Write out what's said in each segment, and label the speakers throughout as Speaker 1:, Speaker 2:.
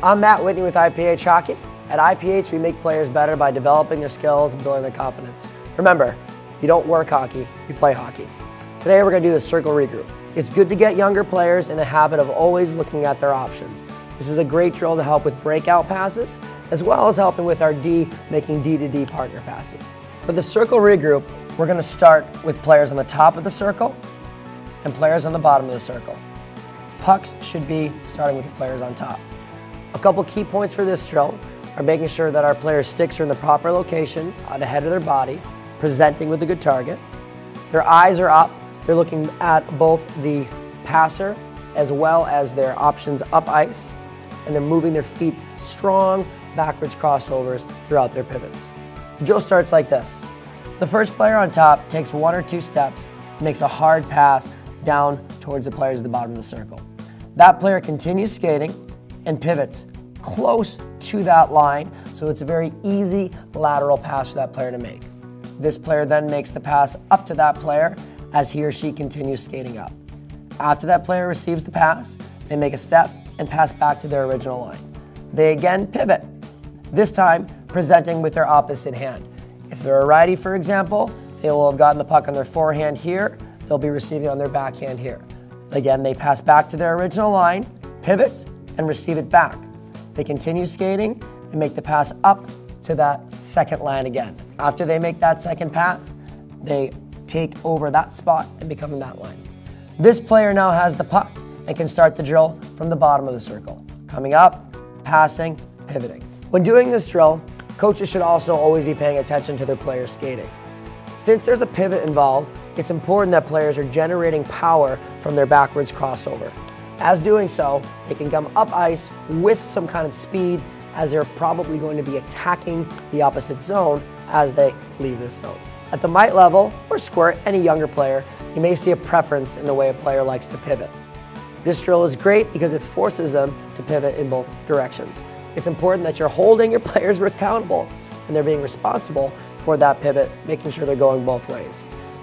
Speaker 1: I'm Matt Whitney with IPH Hockey. At IPH, we make players better by developing their skills and building their confidence. Remember, you don't work hockey, you play hockey. Today we're going to do the circle regroup. It's good to get younger players in the habit of always looking at their options. This is a great drill to help with breakout passes, as well as helping with our D, making D-to-D partner passes. For the circle regroup, we're going to start with players on the top of the circle and players on the bottom of the circle. Pucks should be starting with the players on top. A couple key points for this drill are making sure that our players' sticks are in the proper location on the head of their body, presenting with a good target. Their eyes are up. They're looking at both the passer as well as their options up ice, and they're moving their feet strong backwards crossovers throughout their pivots. The drill starts like this. The first player on top takes 1 or 2 steps, makes a hard pass down towards the players at the bottom of the circle. That player continues skating and pivots close to that line, so it's a very easy lateral pass for that player to make. This player then makes the pass up to that player as he or she continues skating up. After that player receives the pass, they make a step and pass back to their original line. They again pivot, this time presenting with their opposite hand. If they're a righty, for example, they will have gotten the puck on their forehand here, they'll be receiving on their backhand here. Again, they pass back to their original line, pivot, and receive it back. They continue skating and make the pass up to that second line again. After they make that second pass, they take over that spot and become in that line. This player now has the puck and can start the drill from the bottom of the circle. Coming up, passing, pivoting. When doing this drill, coaches should also always be paying attention to their players skating. Since there's a pivot involved, it's important that players are generating power from their backwards crossover. As doing so, they can come up ice with some kind of speed, as they're probably going to be attacking the opposite zone as they leave this zone. At the mite level, or squirt, any younger player, you may see a preference in the way a player likes to pivot. This drill is great because it forces them to pivot in both directions. It's important that you're holding your players accountable and they're being responsible for that pivot, making sure they're going both ways.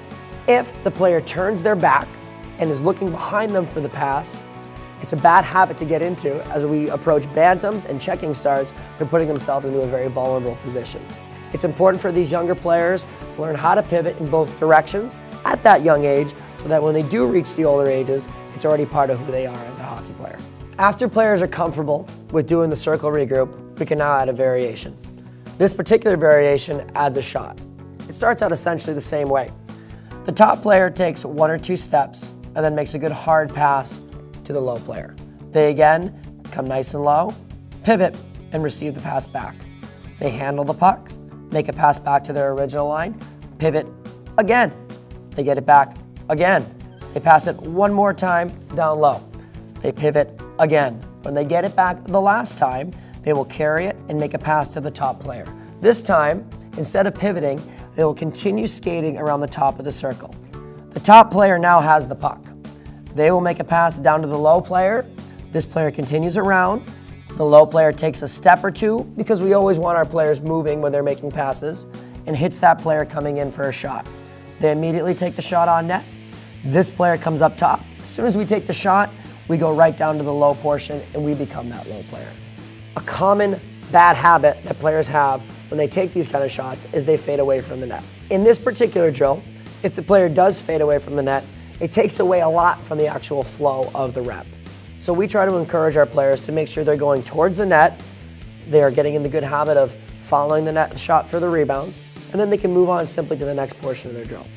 Speaker 1: If the player turns their back and is looking behind them for the pass, it's a bad habit to get into. As we approach bantams and checking starts, they're putting themselves into a very vulnerable position. It's important for these younger players to learn how to pivot in both directions at that young age, so that when they do reach the older ages, it's already part of who they are as a hockey player. After players are comfortable with doing the circle regroup, we can now add a variation. This particular variation adds a shot. It starts out essentially the same way. The top player takes 1 or 2 steps and then makes a good hard pass to the low player. They again come nice and low, pivot, and receive the pass back. They handle the puck, make a pass back to their original line, pivot again. They get it back again. They pass it one more time down low. They pivot again. When they get it back the last time, they will carry it and make a pass to the top player. This time, instead of pivoting, they will continue skating around the top of the circle. The top player now has the puck. They will make a pass down to the low player. This player continues around. The low player takes a step or two, because we always want our players moving when they're making passes, and hits that player coming in for a shot. They immediately take the shot on net. This player comes up top. As soon as we take the shot, we go right down to the low portion and we become that low player. A common bad habit that players have when they take these kind of shots is they fade away from the net. In this particular drill, if the player does fade away from the net, it takes away a lot from the actual flow of the rep. So we try to encourage our players to make sure they're going towards the net, they are getting in the good habit of following the net shot for the rebounds, and then they can move on simply to the next portion of their drill.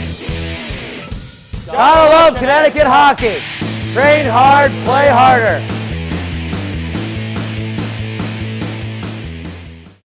Speaker 1: Gotta love Connecticut hockey. Train hard, play harder.